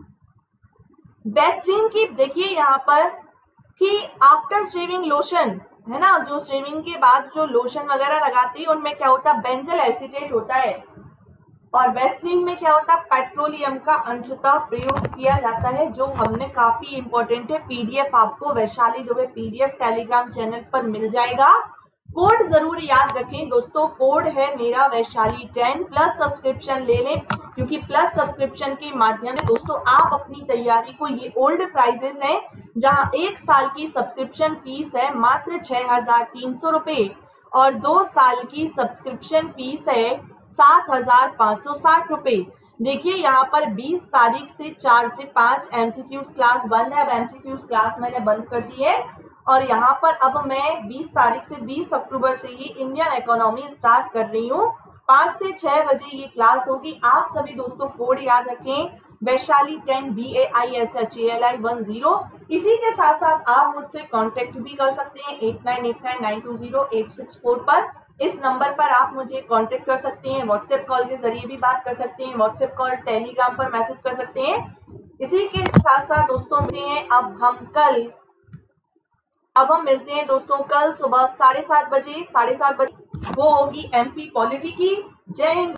वैसलीन की देखिए यहाँ पर कि आफ्टर शेविंग लोशन है ना, जो शेविंग के बाद जो लोशन वगैरह लगाते हैं उनमें क्या होता है, बेंजल एसीटेट होता है। और वैसलीन में क्या होता है, पेट्रोलियम का अंशतः प्रयोग किया जाता है, जो हमने काफी इंपॉर्टेंट है। पीडीएफ आपको वैशाली जो है पीडीएफ टेलीग्राम चैनल पर मिल जाएगा। कोड जरूर याद रखें दोस्तों, कोड है मेरा वैशाली 10, प्लस सब्सक्रिप्शन ले लें, क्योंकि प्लस सब्सक्रिप्शन के माध्यम से दोस्तों आप अपनी तैयारी को, ये ओल्ड प्राइजेस हैं जहां 1 साल की सब्सक्रिप्शन फीस है मात्र 6,300 रुपए और 2 साल की सब्सक्रिप्शन फीस है 7,560 रुपए। देखिए यहाँ पर 20 तारीख से 4 से 5 एमसीक्यूज क्लास बंद है। अब एमसीक्यूज क्लास मैंने बंद कर दी है और यहाँ पर अब मैं 20 तारीख से 20 अक्टूबर से ही इंडियन इकोनॉमी स्टार्ट कर रही हूँ। 5 से 6 बजे ये क्लास होगी। आप सभी दोस्तों कोड याद रखें, वैशाली 10 VAISHALI10। इसी के साथ साथ आप मुझसे कांटेक्ट भी कर सकते हैं 8989920864 पर। इस नंबर पर आप मुझे कांटेक्ट कर सकते हैं, व्हाट्सएप कॉल के जरिए भी बात कर सकते हैं, व्हाट्सएप कॉल, टेलीग्राम पर मैसेज कर सकते हैं। इसी के साथ साथ दोस्तों मिलते हैं अब हम मिलते हैं दोस्तों कल सुबह 7:30 बजे। वो होगी MP पॉलिटी की। जय हिंद।